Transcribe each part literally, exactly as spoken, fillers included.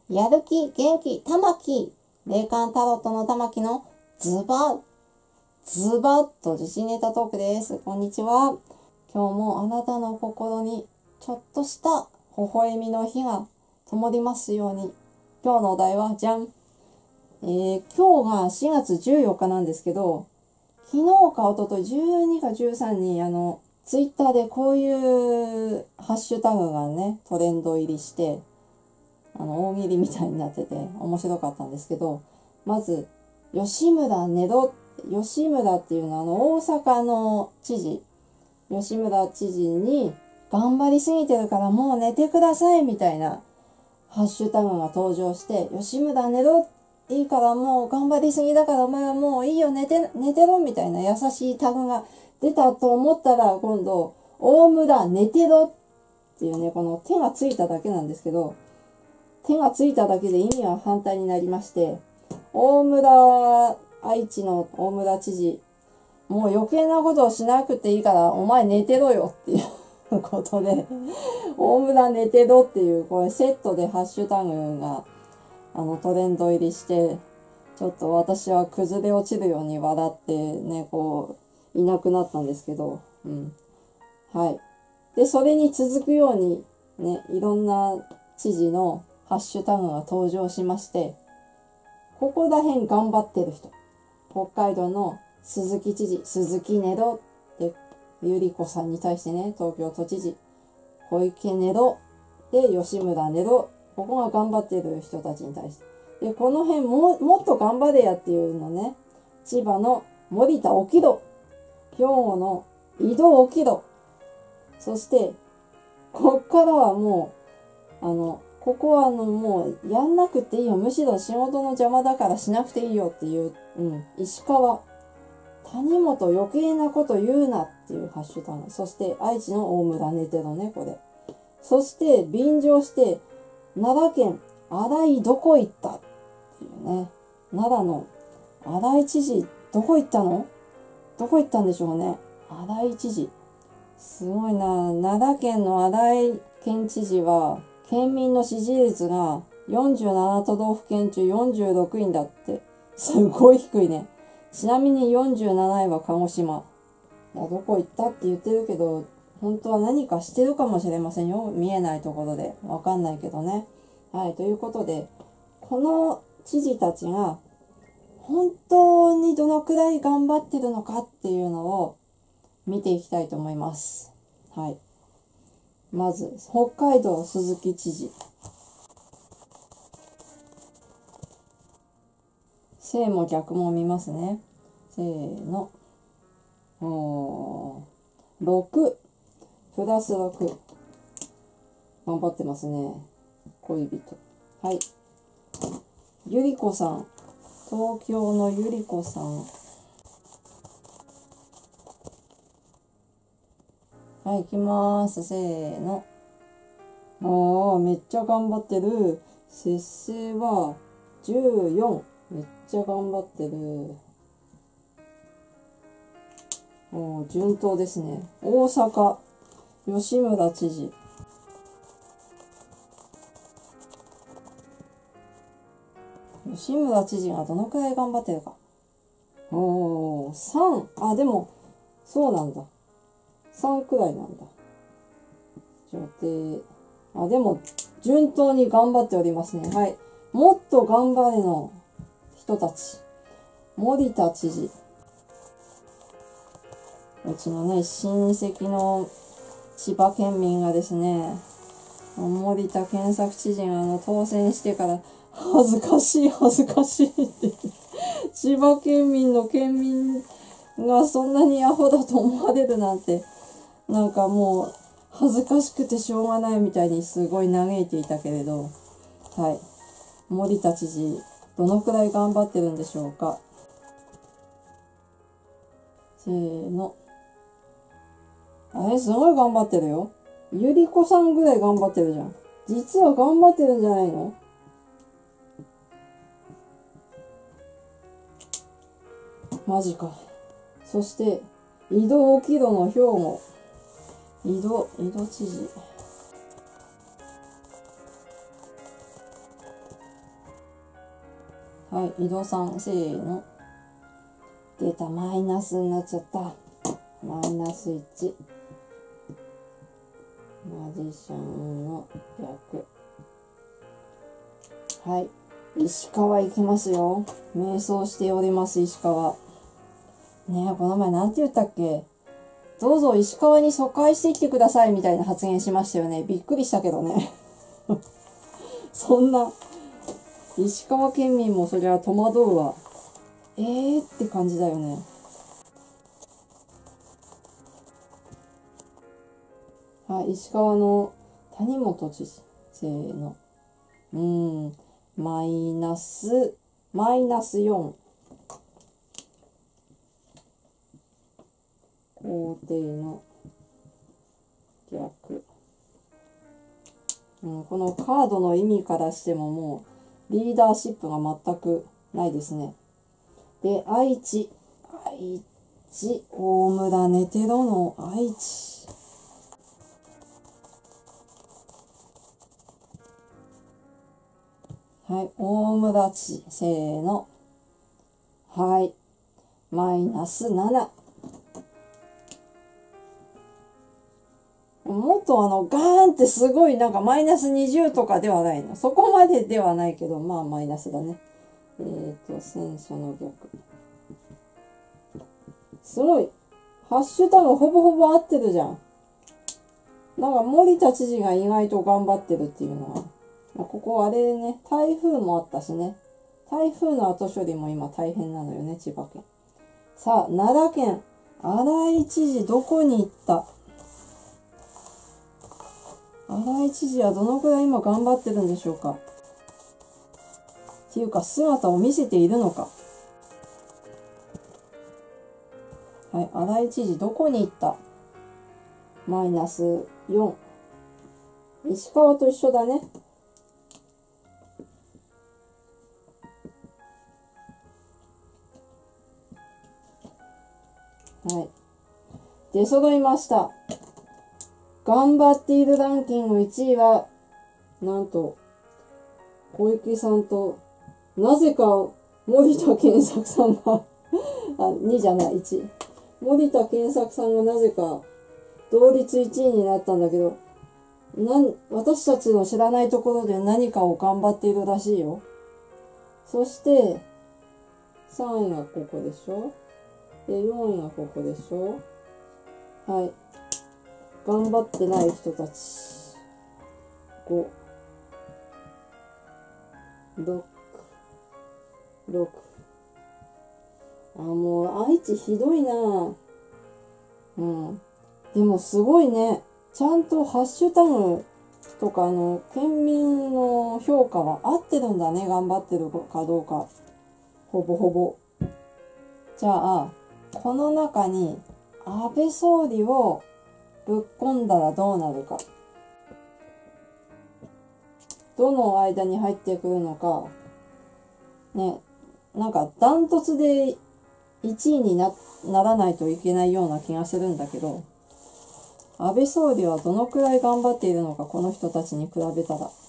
やる気、元気、玉木。霊感タロットの玉木のズバッ、ズバッと自信ネタトークです。こんにちは。今日もあなたの心にちょっとした微笑みの火が灯りますように。今日のお題は、じゃん。えー、今日がしがつじゅうよっかなんですけど、昨日か一昨日じゅうにかじゅうさんにあの、ツイッターでこういうハッシュタグがね、トレンド入りして、あの、大喜利みたいになってて面白かったんですけど、まず、吉村ねど、吉村っていうのはあの、大阪の知事、吉村知事に、頑張りすぎてるからもう寝てくださいみたいなハッシュタグが登場して、吉村ねど、いいからもう頑張りすぎだからお前はもういいよ寝て、寝てろみたいな優しいタグが出たと思ったら、今度、大村寝てろっていうね、この手がついただけなんですけど、手がついただけで意味は反対になりまして、大村、愛知の大村知事、もう余計なことをしなくていいから、お前寝てろよっていうことで、大村寝てろっていう、これセットでハッシュタグが、あのトレンド入りして、ちょっと私は崩れ落ちるように笑ってね、こう、いなくなったんですけど、うん。はい。で、それに続くように、ね、いろんな知事のハッシュタグが登場しまして、ここら辺頑張ってる人。北海道の鈴木知事、鈴木ねどで、ゆりこさんに対してね、東京都知事、小池ねどで、吉村ねど、ここが頑張ってる人たちに対して。で、この辺も、もっと頑張れやっていうのね、千葉の森田起きろ、兵庫の井戸起きろ、そして、こっからはもう、あの、ここはあの、もう、やんなくていいよ。むしろ仕事の邪魔だからしなくていいよっていう、うん、石川。谷本余計なこと言うなっていうハッシュタグ。そして、愛知の大村寝てろね、これ。そして、便乗して、奈良県、荒井どこ行ったっていうね。奈良の荒井知事、どこ行ったの？どこ行ったんでしょうね。荒井知事。すごいな。奈良県の荒井県知事は、県民の支持率がよんじゅうなな都道府県中よんじゅうろくいんだって。すごい低いね。ちなみによんじゅうなないは鹿児島。いや、どこ行ったって言ってるけど、本当は何かしてるかもしれませんよ。見えないところで。わかんないけどね。はい、ということで、この知事たちが、本当にどのくらい頑張ってるのかっていうのを見ていきたいと思います。はい。まず、北海道鈴木知事。正も逆も見ますね。せーの。おー、ろく。プラスろく。頑張ってますね。恋人。はい。ゆりこさん。東京のゆりこさん。はい、行きまーす。せーの。ああ、めっちゃ頑張ってる。節制はじゅうよん。めっちゃ頑張ってる。おー、順当ですね。大阪、吉村知事。吉村知事がどのくらい頑張ってるか。おー、さん。あ、でも、そうなんだ。さんくらいなんだ。女帝。あ、でも、順当に頑張っておりますね。はい。もっと頑張れの人たち。森田知事。うちのね、親戚の千葉県民がですね、森田健作知事があの当選してから、恥ずかしい恥ずかしいって千葉県民の県民がそんなにアホだと思われるなんて、なんかもう恥ずかしくてしょうがないみたいにすごい嘆いていたけれど、はい。森田知事、どのくらい頑張ってるんでしょうか。せーの。あれ、すごい頑張ってるよ。ゆりこさんぐらい頑張ってるじゃん。実は頑張ってるんじゃないの？マジか。そして、井戸起戸の兵庫。井戸、井戸知事。 はい、井戸さん、せーの。出た、マイナスになっちゃった。マイナスいち。マジシャンの逆。はい。石川行きますよ。瞑想しております、石川。ねえ、この前なんて言ったっけ？どうぞ石川に疎開してきてくださいみたいな発言しましたよね。びっくりしたけどね。そんな、石川県民もそりゃ戸惑うわ。えーって感じだよね。はい、石川の谷本知事、せーの。うーん、マイナス、マイナスよん。皇帝の逆。うん、このカードの意味からしてももうリーダーシップが全くないですね。で、愛知。愛知。大村寝てろの愛知。はい、大村地。せーの。はい。マイナスなな。もっとあの、ガーンってすごいなんかマイナスにじゅうとかではないの。そこまでではないけど、まあマイナスだね。えーと、戦車の逆。すごい。ハッシュタグほぼほぼ合ってるじゃん。なんか森田知事が意外と頑張ってるっていうのは。まあ、ここあれね、台風もあったしね。台風の後処理も今大変なのよね、千葉県。さあ、奈良県。荒井知事どこに行った？荒井知事はどのくらい今頑張ってるんでしょうか。っていうか姿を見せているのか。はい、荒井知事どこに行った？マイナスよん。石川と一緒だね。はい。出揃いました。頑張っているランキングいちいは、なんと、小池さんと、なぜか森田健作さんがあ、にじゃない、いち。森田健作さんがなぜか同率いちいになったんだけど、なん、私たちの知らないところで何かを頑張っているらしいよ。そして、さんいがここでしょ。で、よんいがここでしょ。はい。頑張ってない人たち。ご、ろく、ろく。あ、もう愛知ひどいな。うん。でもすごいね。ちゃんとハッシュタグとかあの、県民の評価は合ってるんだね。頑張ってるかどうか。ほぼほぼ。じゃあ、この中に安倍総理をぶっ込んだらどうなるか。どの間に入ってくるのか。ね。なんかダントツでいちいに な, ならないといけないような気がするんだけど、安倍総理はどのくらい頑張っているのか、この人たちに比べたら。は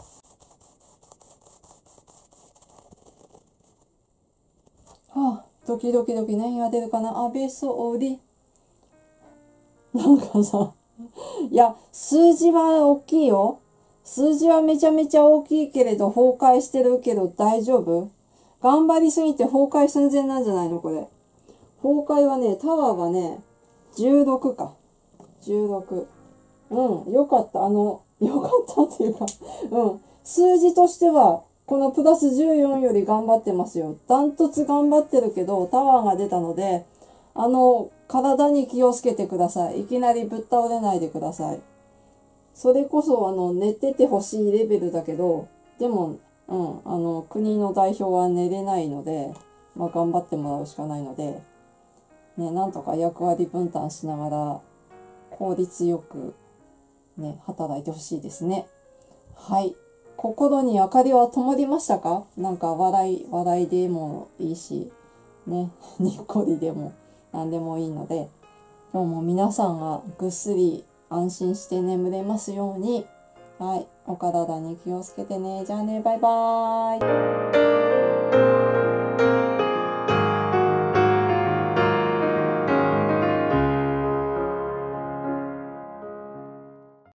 あ、ドキドキドキ何が出るかな。安倍総理。なんかさ、いや、数字は大きいよ。数字はめちゃめちゃ大きいけれど、崩壊してるけど大丈夫？頑張りすぎて崩壊寸前なんじゃないのこれ。崩壊はね、タワーがね、じゅうろくか。じゅうろく。うん、よかった。あの、よかったっていうか、うん。数字としては、このプラスじゅうよんより頑張ってますよ。ダントツ頑張ってるけど、タワーが出たので、あの、体に気をつけてください。いきなりぶっ倒れないでください。それこそ、あの、寝ててほしいレベルだけど、でも、うん、あの、国の代表は寝れないので、まあ、頑張ってもらうしかないので、ね、なんとか役割分担しながら、効率よく、ね、働いてほしいですね。はい。心に明かりは灯りましたか？なんか笑い、笑いでもいいし、ね、にっこりでも何でもいいので、今日も皆さんがぐっすり安心して眠れますように、はい、お体に気をつけてね。じゃあね、バイバーイ。